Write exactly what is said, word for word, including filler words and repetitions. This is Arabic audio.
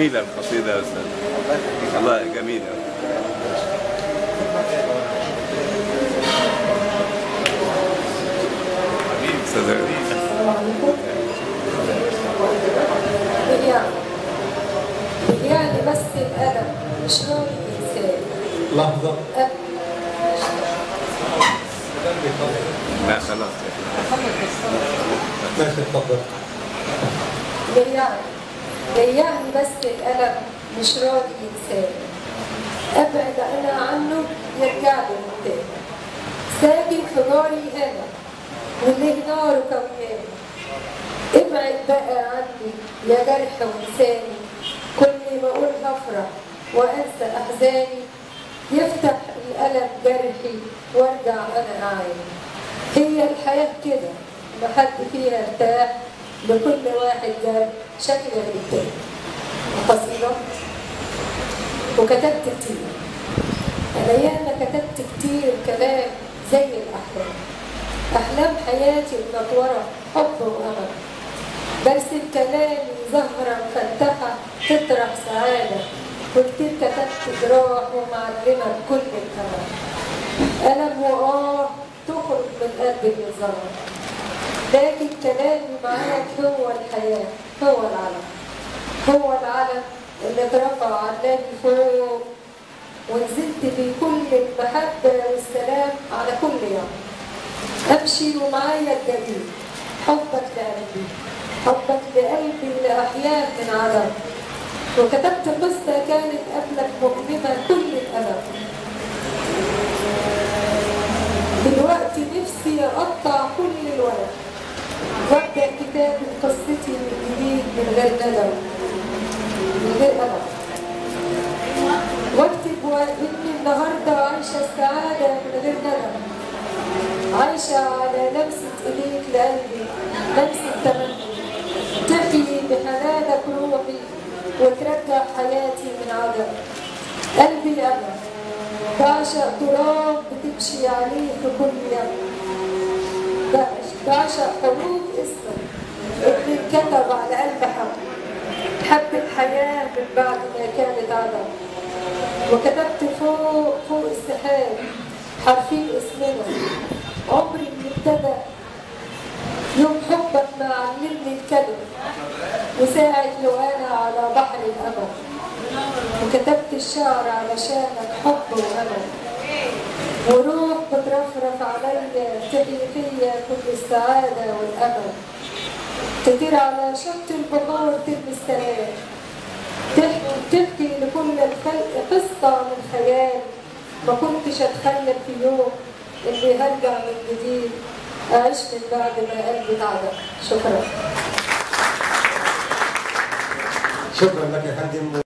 جميلة القصيدة يا أستاذ، والله جميلة. يعني بس الألم مش نوع الإنسان. لحظة. لا خلاص. ماشي اتفضل. يعني يعني بس الألم مش راضي إنسان. أبعد أنا عنه يرجع لي من تاني. ساكن في جاري هنا واللي ناره كوياني. ابعد بقى عني يا جرح وانساني. كل ما اقول هفرح وانسى احزاني يفتح الالم جرحي وارجع انا اعاني. هي الحياه كده ما حد فيها ارتاح، لكل واحد جرح شكل غير التاني. قصيده وكتبت كتير. انا ياما كتبت كتير كلام زي الاحلام. احلام حياتي منطوره حب وامل. برسم كلامي زهرة مفتحة تطرح سعادة، وكتير كتبت جراح ومعلمة بكل الأمل. ألم وآه تخرج من قلب اللي ظلم، لكن كلامي معاك هو الحياة، هو العلم. هو العلم اللي اترفع علاني فوق، ونزلت في كل المحبة والسلام على كل يوم. أمشي ومعايا الجديد، حبك لقلبي، حبك لقلبي اللي أحياه من عدم. وكتبت قصة كانت قبلك مؤلمة كل الألم. دلوقتي نفسي أقطع كل الورق وأبدأ كتابة قصتي من جديد من غير ندم، من غير ألم. واكتب وإني النهاردة عايشة السعادة من غير ندم، عايشة على لمسة إيديك لقلبي، لمسة تمني تحيي بحنانك روحي وترجع حياتي من عدم. قلبي أنا بعشق تراب بتمشي عليه في كل يوم. بعشق حروف اسمك اللي اتكتب على قلب حب، حب الحياة من بعد ما كانت عدم. وكتبت فوق فوق السحاب حرفين اسمنا. عمري اللي ابتدى يوم حبك ما علمني الكلمة، وساعد لوانا على بحر الأمل. وكتبت الشعر علشانك حب وأمل، وروح بترفرف عليا تحيي فيا كل السعادة والأمل. تطير على شط البحور ترمي السلام، تحكي, تحكي لكل الخلق قصة من خيال. ما كنتش أتخيل في يوم اللي هرجع من جديد أعيش من بعد ما قلبي اتعدم. شكرا. شكرا لك يا فندم.